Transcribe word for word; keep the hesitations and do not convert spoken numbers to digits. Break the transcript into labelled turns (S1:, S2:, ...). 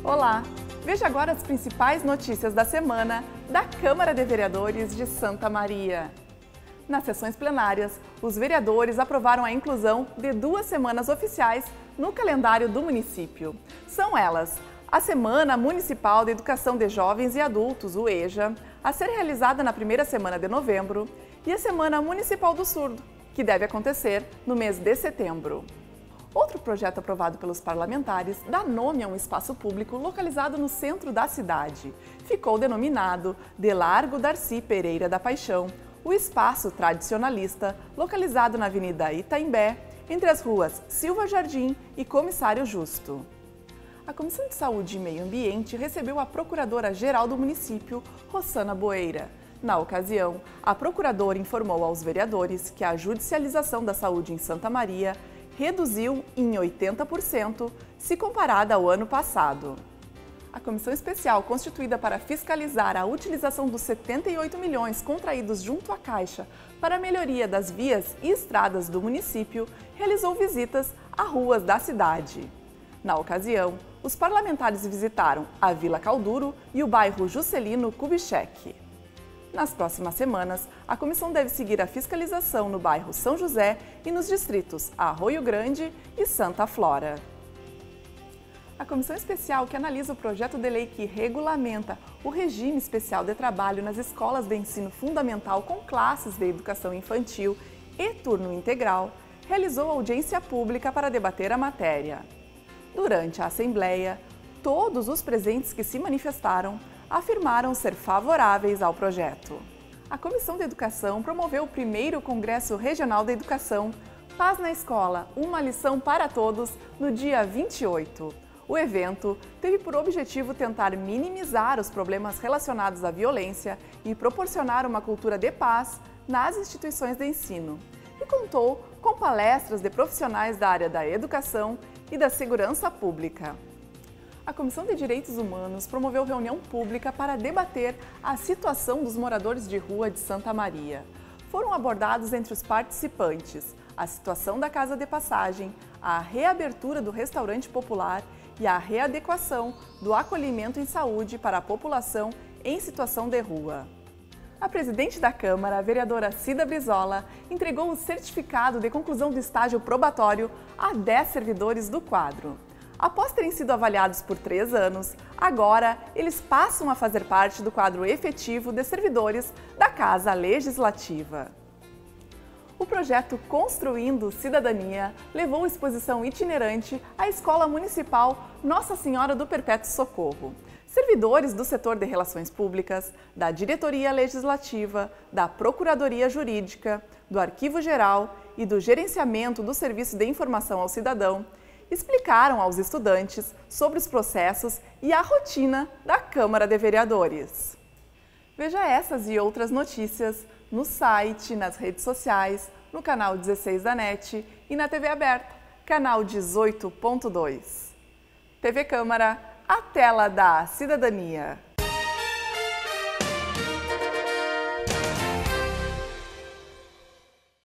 S1: Olá! Veja agora as principais notícias da semana da Câmara de Vereadores de Santa Maria. Nas sessões plenárias, os vereadores aprovaram a inclusão de duas semanas oficiais no calendário do município. São elas: a Semana Municipal de Educação de Jovens e Adultos, o EJA, a ser realizada na primeira semana de novembro, e a Semana Municipal do Surdo, que deve acontecer no mês de setembro. Outro projeto aprovado pelos parlamentares dá nome a um espaço público localizado no centro da cidade. Ficou denominado de Largo Darcy Pereira da Paixão, o espaço tradicionalista localizado na Avenida Itaimbé, entre as ruas Silva Jardim e Comissário Justo. A Comissão de Saúde e Meio Ambiente recebeu a Procuradora-Geral do município, Rossana Boeira. Na ocasião, a Procuradora informou aos vereadores que a judicialização da saúde em Santa Maria reduziu em oitenta por cento se comparada ao ano passado. A comissão especial constituída para fiscalizar a utilização dos setenta e oito milhões contraídos junto à Caixa para a melhoria das vias e estradas do município realizou visitas a ruas da cidade. Na ocasião, os parlamentares visitaram a Vila Calduro e o bairro Juscelino Kubitschek. Nas próximas semanas, a comissão deve seguir a fiscalização no bairro São José e nos distritos Arroio Grande e Santa Flora. A comissão especial que analisa o projeto de lei que regulamenta o regime especial de trabalho nas escolas de ensino fundamental com classes de educação infantil e turno integral realizou audiência pública para debater a matéria. Durante a Assembleia, todos os presentes que se manifestaram afirmaram ser favoráveis ao projeto. A Comissão de Educação promoveu o primeiro Congresso Regional da Educação Paz na Escola, uma lição para todos, no dia vinte e oito. O evento teve por objetivo tentar minimizar os problemas relacionados à violência e proporcionar uma cultura de paz nas instituições de ensino, e contou com palestras de profissionais da área da educação e da segurança pública. A Comissão de Direitos Humanos promoveu reunião pública para debater a situação dos moradores de rua de Santa Maria. Foram abordados entre os participantes a situação da Casa de Passagem, a reabertura do restaurante popular e a readequação do acolhimento em saúde para a população em situação de rua. A presidente da Câmara, a vereadora Cida Brizola, entregou o certificado de conclusão do estágio probatório a dez servidores do quadro. Após terem sido avaliados por três anos, agora eles passam a fazer parte do quadro efetivo de servidores da Casa Legislativa. O projeto Construindo Cidadania levou exposição itinerante à Escola Municipal Nossa Senhora do Perpétuo Socorro. Servidores do setor de Relações Públicas, da Diretoria Legislativa, da Procuradoria Jurídica, do Arquivo Geral e do Gerenciamento do Serviço de Informação ao Cidadão explicaram aos estudantes sobre os processos e a rotina da Câmara de Vereadores. Veja essas e outras notícias no site, nas redes sociais, no canal dezesseis da NET e na T V aberta, canal dezoito ponto dois. T V Câmara, a tela da cidadania.